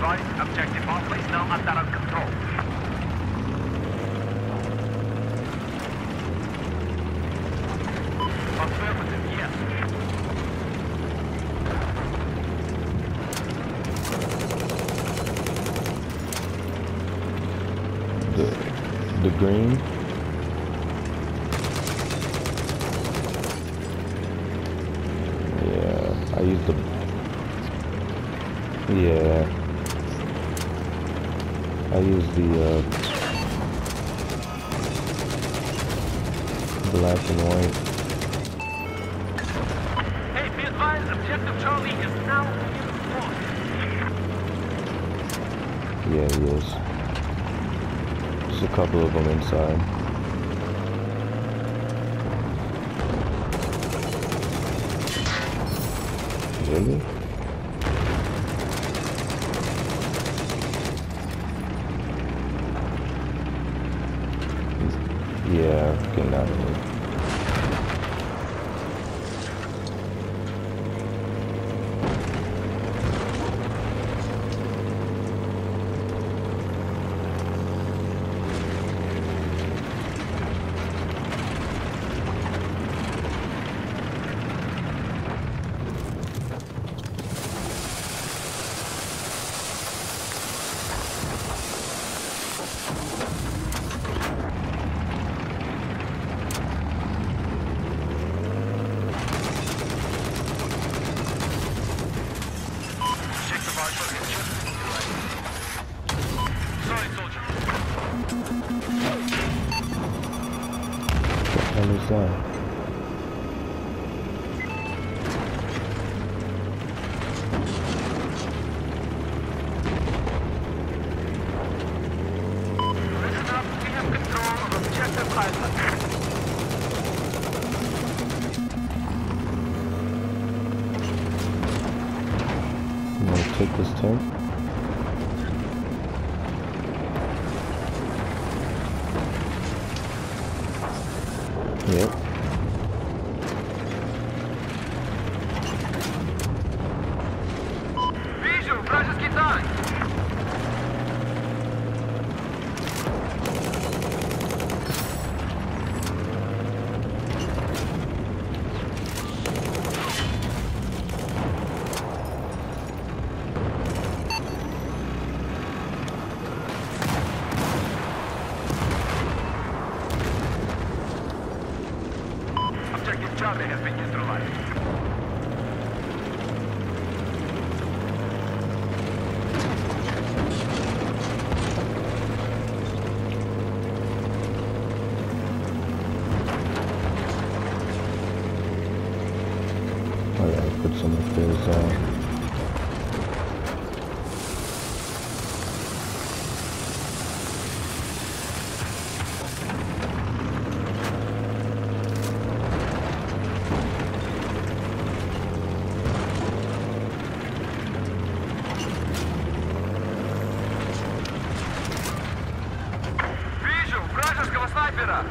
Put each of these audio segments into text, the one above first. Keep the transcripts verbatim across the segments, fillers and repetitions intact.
advised, objective Alpha is now under our control. Affirmative, yes. The, the green. Yeah, I used the, yeah, I used the, uh, black and white. Hey, be advised, objective Charlie is now in Yeah, he is. There's a couple of them inside. Really? Yeah, getting out of here. What is that? Listen up, we have control of objective Alpha. I'm gonna take this tank. Yep. Вижу, вражеский танк! Objective Charlie has been neutralized. I gotta put some of those on. Вижу вражеского снайпера!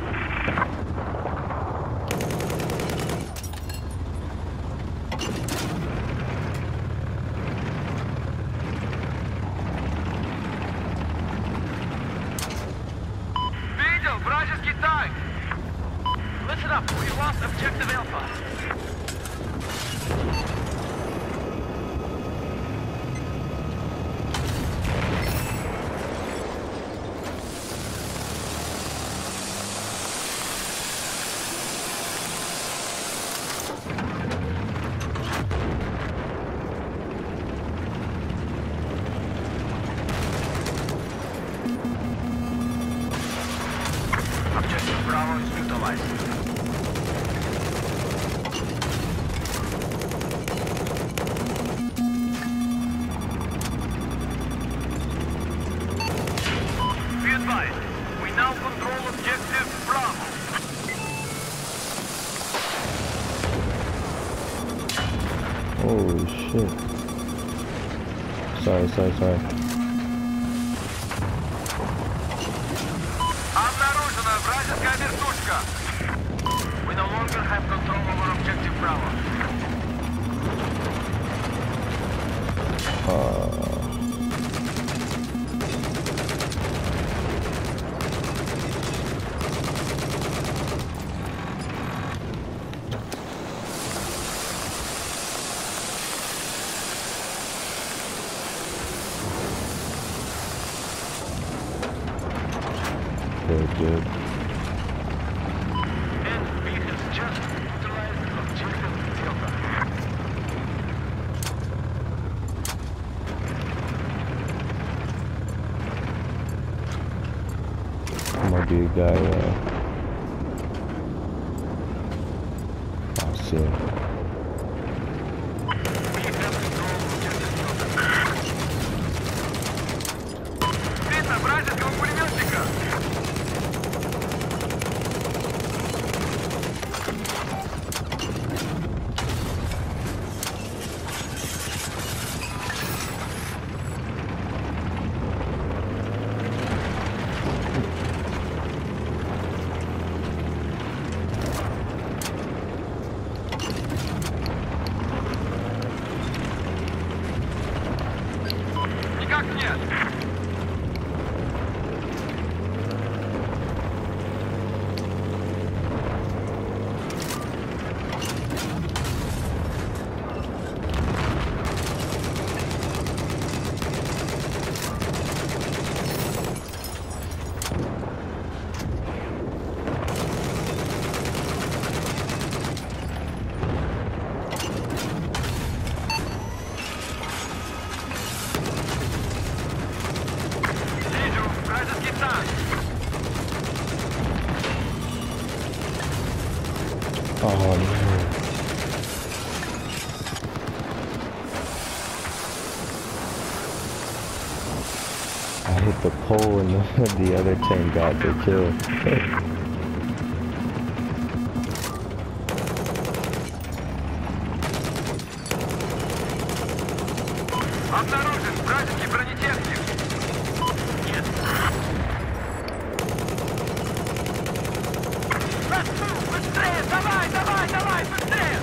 Видел вражеский танк! Listen up, we lost objective Alpha. Objective Bravo is neutralized. Be advised, we now control objective Bravo. Holy shit. Sorry, sorry, sorry. Обнаружена вражеская вертушка. We no longer have control over objective Bravo. Uh, good. N B has just neutralized objective Delta. Might be a guy, uh... I see him. We have control of objective Delta. Видно вражеского пулеметчика! Никак нет! Вижу вражеский танк! Oh no. I hit the pole and the, the other tank got the kill. Обнаружен вражеский бронетехник! Нет! Быстрее! Давай, давай, давай! Быстрее!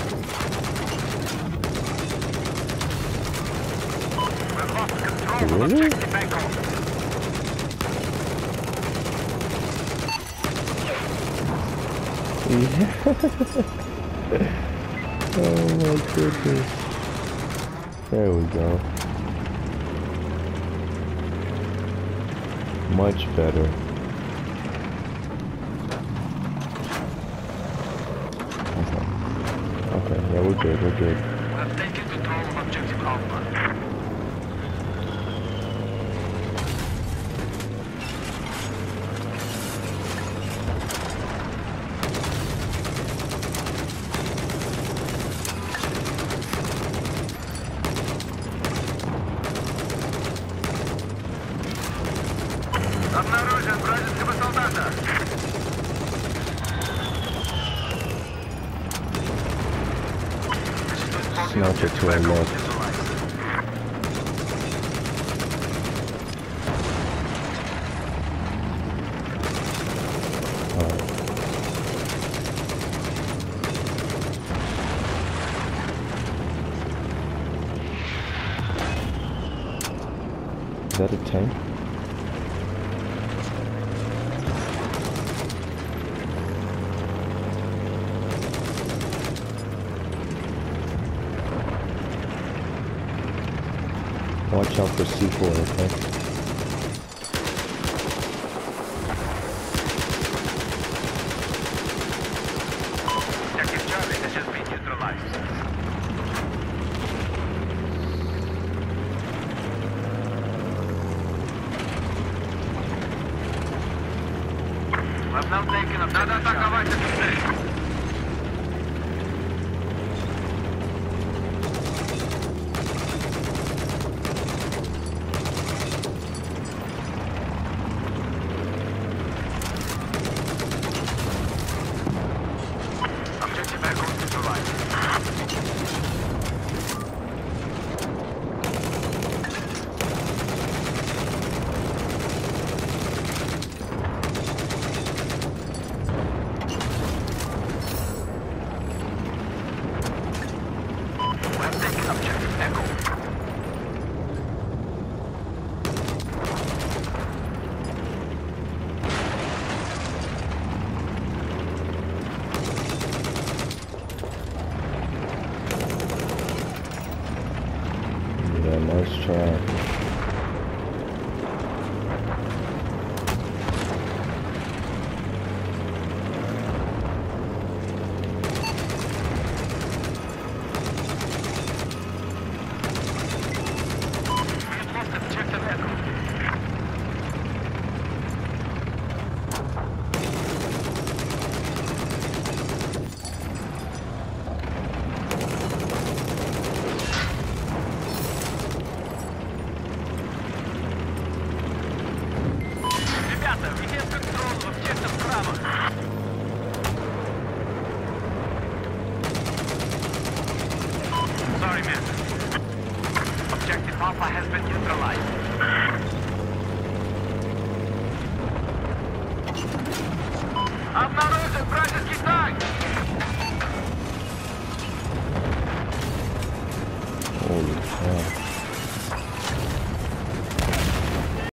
We've lost control of Really? objective Echo. Oh my goodness. There we go. Much better. Okay. Okay, yeah, we're good, we're good. We've taken control of objective Alpha. Обнаружен вражеского солдата! Sniper to our left. Alright. Is that a tank? Watch out for C four, okay? Objective Charlie has just been neutralized. We've now taken objective Charlie. Надо атаковать эту цель. Objective Echo neutralized. We've taken objective Echo. Yeah, nice try. Alpha has been neutralized. Обнаружен вражеский танк! Holy crap.